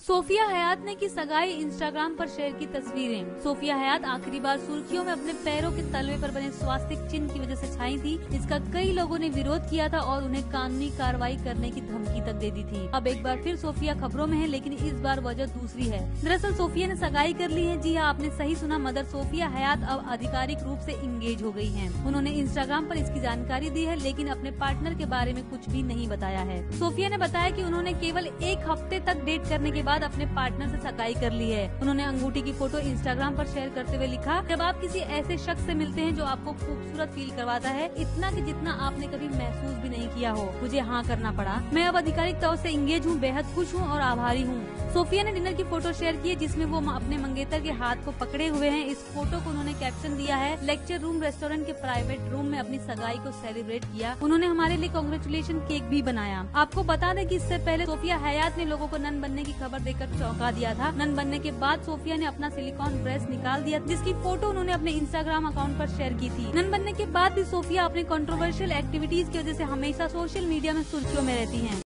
Sophia हयात ने की सगाई, इंस्टाग्राम पर शेयर की तस्वीरें। सोफिया हयात आखिरी बार सुर्खियों में अपने पैरों के तलवे पर बने स्वास्तिक चिन्ह की वजह से छाई थी, जिसका कई लोगों ने विरोध किया था और उन्हें कानूनी कार्रवाई करने की धमकी तक दे दी थी। अब एक बार फिर सोफिया खबरों में है, लेकिन इस बार वजह दूसरी है। दरअसल सोफिया ने सगाई कर ली है। जी हाँ, आपने सही सुना, मदर सोफिया हयात अब आधिकारिक रूप से इंगेज हो गई हैं। उन्होंने इंस्टाग्राम पर इसकी जानकारी दी है, लेकिन अपने पार्टनर के बारे में कुछ भी नहीं बताया है। सोफिया ने बताया कि उन्होंने केवल एक हफ्ते तक डेट करने के बाद अपने पार्टनर से सगाई कर ली है। उन्होंने अंगूठी की फोटो इंस्टाग्राम पर शेयर करते हुए लिखा, जब आप किसी ऐसे शख्स से मिलते हैं जो आपको खूबसूरत फील करवाता है, इतना कि जितना आपने कभी महसूस भी नहीं किया हो, मुझे हाँ करना पड़ा। मैं अब आधिकारिक तौर से इंगेज हूँ, बेहद खुश हूँ और आभारी हूँ। सोफिया ने डिनर की फोटो शेयर की है, जिसमें वो अपने मंगेतर के हाथ को पकड़े हुए हैं। इस फोटो को उन्होंने कैप्शन दिया है, लेक्चर रूम रेस्टोरेंट के प्राइवेट रूम में अपनी सगाई को सेलिब्रेट किया। उन्होंने हमारे लिए कांग्रेचुलेशन केक भी बनाया। आपको बता दें कि इससे पहले सोफिया हयात ने लोगों को नन बनने की खबर देकर चौंका दिया था। नन बनने के बाद सोफिया ने अपना सिलिकॉन ब्रेस्ट निकाल दिया, जिसकी फोटो उन्होंने अपने इंस्टाग्राम अकाउंट पर शेयर की थी। नन बनने के बाद भी सोफिया अपने कंट्रोवर्शियल एक्टिविटीज की वजह से हमेशा सोशल मीडिया में सुर्खियों में रहती हैं।